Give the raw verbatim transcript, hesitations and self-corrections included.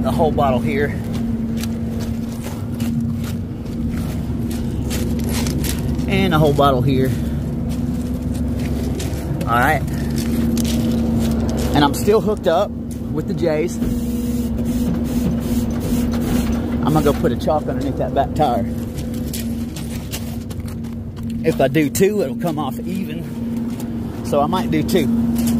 the whole bottle here. And a whole bottle here. All right. And I'm still hooked up with the J's. I'm gonna go put a chalk underneath that back tire. If I do two, it'll come off even. So I might do two.